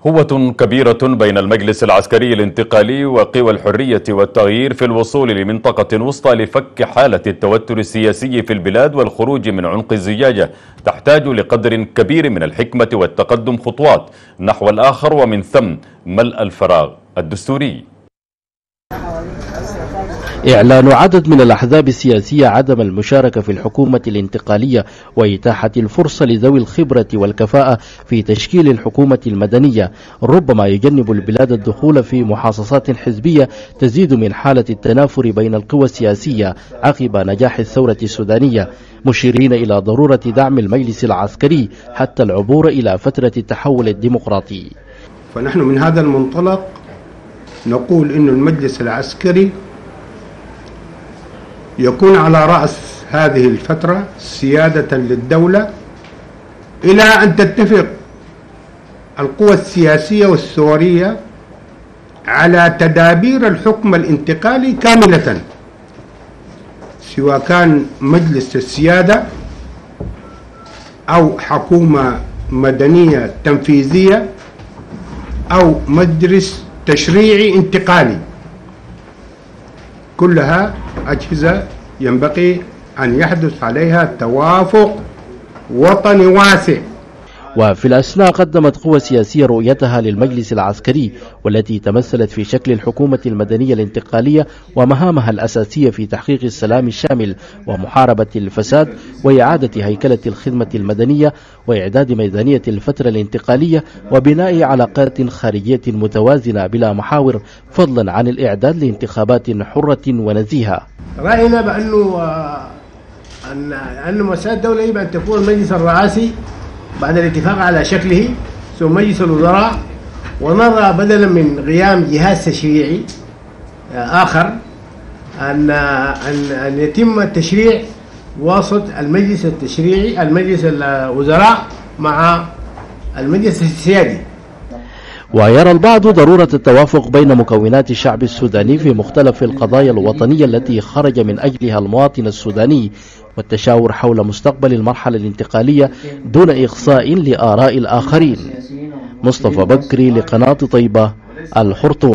قوة كبيرة بين المجلس العسكري الانتقالي وقوى الحرية والتغيير في الوصول لمنطقة وسطى لفك حالة التوتر السياسي في البلاد والخروج من عنق الزجاجة. تحتاج لقدر كبير من الحكمة والتقدم خطوات نحو الآخر، ومن ثم ملء الفراغ الدستوري. إعلان عدد من الأحزاب السياسية عدم المشاركة في الحكومة الانتقالية وإتاحة الفرصة لذوي الخبرة والكفاءة في تشكيل الحكومة المدنية ربما يجنب البلاد الدخول في محاصصات حزبية تزيد من حالة التنافر بين القوى السياسية عقب نجاح الثورة السودانية، مشيرين إلى ضرورة دعم المجلس العسكري حتى العبور إلى فترة التحول الديمقراطي. فنحن من هذا المنطلق نقول إن المجلس العسكري يكون على رأس هذه الفترة سيادة للدولة إلى أن تتفق القوى السياسية والثورية على تدابير الحكم الانتقالي كاملة، سواء كان مجلس السيادة أو حكومة مدنية تنفيذية أو مجلس تشريعي انتقالي. كلها أجهزة ينبغي أن يحدث عليها توافق وطني واسع. وفي الأثناء قدمت قوى سياسية رؤيتها للمجلس العسكري، والتي تمثلت في شكل الحكومة المدنية الانتقالية ومهامها الأساسية في تحقيق السلام الشامل ومحاربة الفساد وإعادة هيكلة الخدمة المدنية وإعداد ميزانية الفترة الانتقالية وبناء علاقات خارجية متوازنة بلا محاور، فضلا عن الإعداد لانتخابات حرة ونزيهة. رأينا بأنه أن مؤسسات الدولة يجب أن تكون المجلس الرئاسي بعد الاتفاق على شكله ثم مجلس الوزراء، ونرى بدلا من قيام جهاز تشريعي آخر أن يتم التشريع وسط المجلس التشريعي المجلس الوزراء مع المجلس السيادي. ويرى البعض ضرورة التوافق بين مكونات الشعب السوداني في مختلف القضايا الوطنية التي خرج من أجلها المواطن السوداني، والتشاور حول مستقبل المرحلة الانتقالية دون إخصاء لآراء الآخرين. مصطفى بكري لقناة طيبة، الخرطوم.